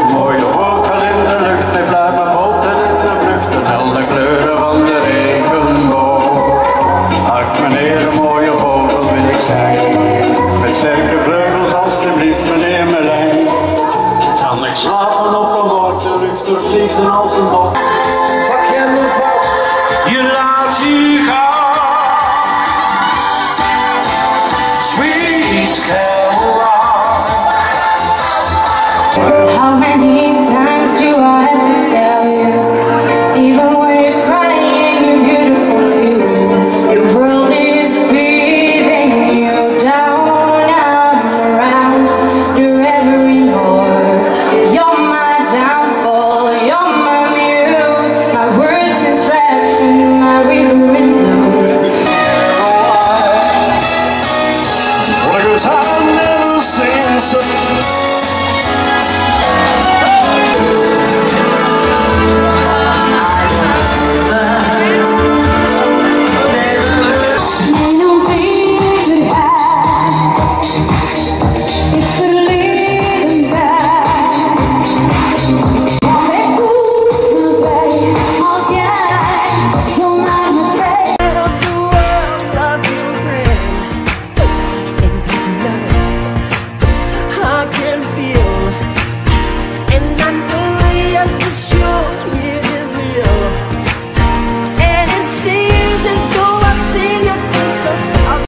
mooie vogel in de lucht, hij blijft met boten in de vlucht, en al de kleuren van de regenboog. Ach meneer, een mooie vogel wil ik zijn, met sterke vleugels alstublieft meneer Merlijn. Kan ik slapen op een woord, de lucht doorvliegt als een bok.